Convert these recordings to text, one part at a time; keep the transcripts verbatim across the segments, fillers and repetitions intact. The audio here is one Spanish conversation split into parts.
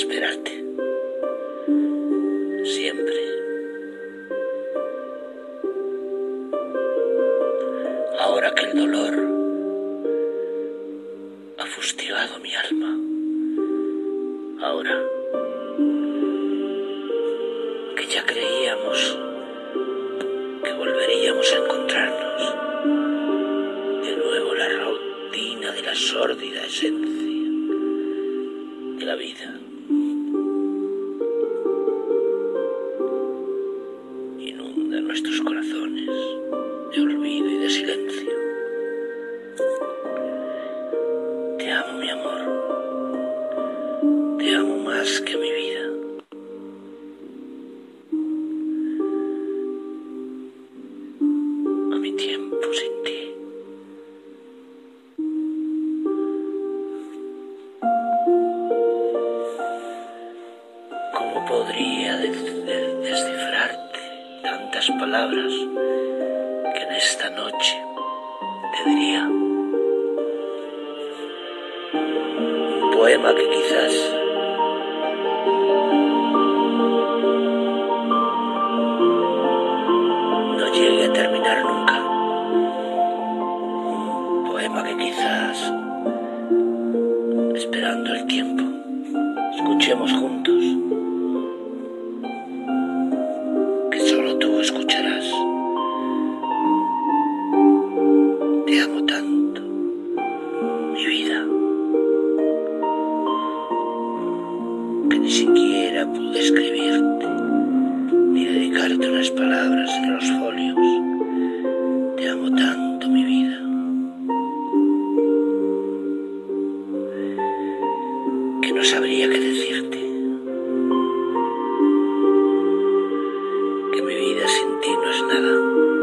esperarte. Siempre. Ahora que el dolor ha fustigado mi alma. Ahora que ya creíamos que volveríamos a encontrarnos. De nuevo la rutina de la sórdida esencia de la vida. Inunda nuestros corazones de olvido y de silencio. Te amo, mi amor. Te amo más que a mi vida. A mi tiempo sin ti. ¿Cómo podría des- des- descifrarte tantas palabras que en esta noche te diría? Un poema que quizás no llegue a terminar nunca. Un poema que quizás, esperando el tiempo, escuchemos juntos, que solo tú escucharás. Te amo tanto, mi vida, que ni siquiera pude escribirte, ni dedicarte unas palabras en los folios. Te amo tanto, mi vida, que no sabría qué decirte, que mi vida sin ti no es nada,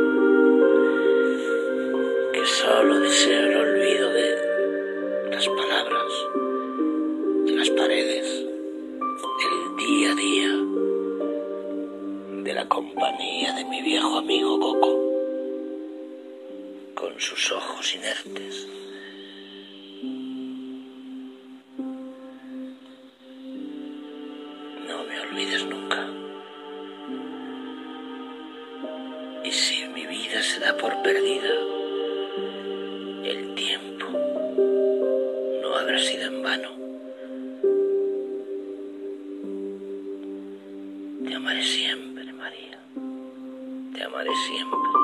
que solo deseo el olvido de las palabras, de las paredes, del día a día, de la compañía de mi viejo amigo Coco, con sus ojos inertes. No me olvides nunca. Y si mi vida se da por perdida, el tiempo no habrá sido en vano. Te amaré siempre, María. Te amaré siempre.